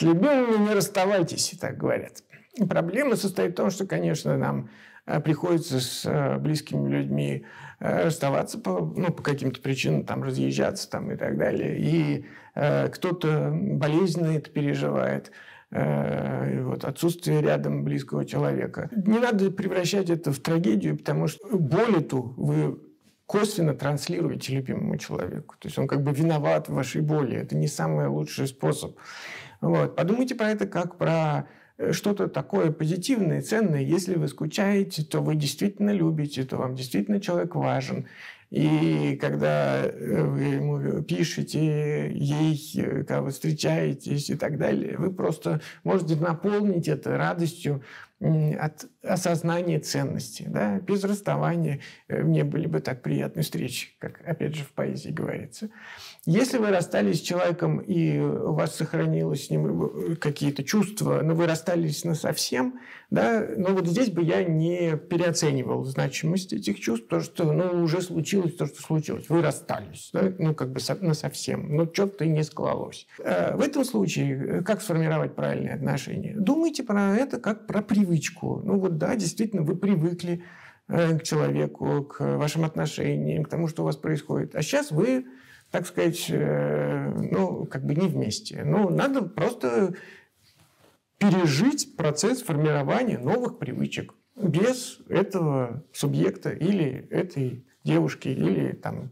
С любимыми не расставайтесь, так говорят. И проблема состоит в том, что, конечно, нам приходится с близкими людьми расставаться по каким-то причинам, там, разъезжаться там, и так далее. И кто-то болезненно это переживает, вот, отсутствие рядом близкого человека. Не надо превращать это в трагедию, потому что боль эту вы косвенно транслируете любимому человеку. То есть он как бы виноват в вашей боли. Это не самый лучший способ. Вот. Подумайте про это как про что-то такое позитивное, ценное. Если вы скучаете, то вы действительно любите, то вам действительно человек важен. И когда вы ему пишете, ей, когда вы встречаетесь и так далее, вы просто можете наполнить это радостью от осознания ценности. Да? Без расставания не были бы так приятные встречи, как, опять же, в поэзии говорится. Если вы расстались с человеком, и у вас сохранилось с ним какие-то чувства, но вы расстались насовсем, да, но вот здесь бы я не переоценивал значимость этих чувств, потому что уже случилось то, что случилось. Вы расстались, да, как бы насовсем, но что-то не склалось. В этом случае как сформировать правильные отношения? Думайте про это как про привычку. Да, действительно, вы привыкли к человеку, к вашим отношениям, к тому, что у вас происходит. А сейчас вы, так сказать, как бы не вместе. Надо просто пережить процесс формирования новых привычек без этого субъекта или этой девушки, или там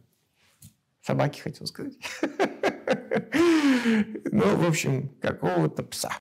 собаки, хотел сказать. В общем, какого-то пса.